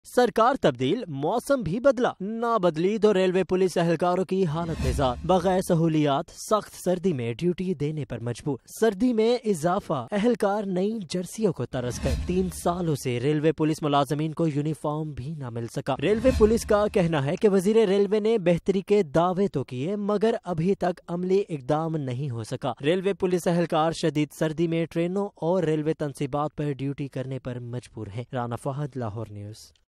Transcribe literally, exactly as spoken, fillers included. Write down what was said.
सरकार तब्दील, मौसम भी बदला, ना बदली तो रेलवे पुलिस एहलकारों की हालत बेजार। बगैर सहूलियात सख्त सर्दी में ड्यूटी देने पर मजबूर। सर्दी में इजाफा, एहलकार नई जर्सियों को तरस गए। तीन सालों से रेलवे पुलिस मुलाजमीन को यूनिफॉर्म भी न मिल सका। रेलवे पुलिस का कहना है कि वजीर रेलवे ने बेहतरी के दावे तो किए मगर अभी तक अमली इकदाम नहीं हो सका। रेलवे पुलिस एहलकार शदीद सर्दी में ट्रेनों और रेलवे तनसीबात पर ड्यूटी करने पर मजबूर है। राना फहद, लाहौर न्यूज।